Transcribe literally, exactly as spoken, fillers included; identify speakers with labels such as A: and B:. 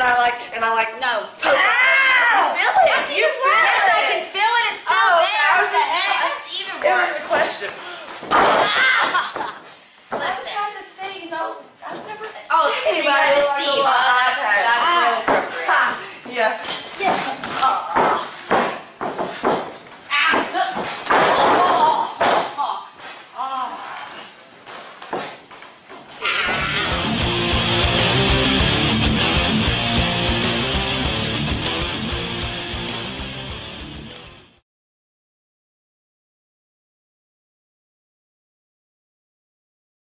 A: I like, and I like,
B: no.
A: Ow! Feel it. You
B: Yes, I can feel it. It's still
A: Oh,
B: there.
A: okay.
B: What the heck? That's even
A: It was
B: worse.
A: a question.
B: Ah!
A: I was
B: Listen.
A: trying to say, you know, I've never.
B: Oh, so you had to see, huh? That's, that's real appropriate.
A: Yeah.
B: Yeah. Oh.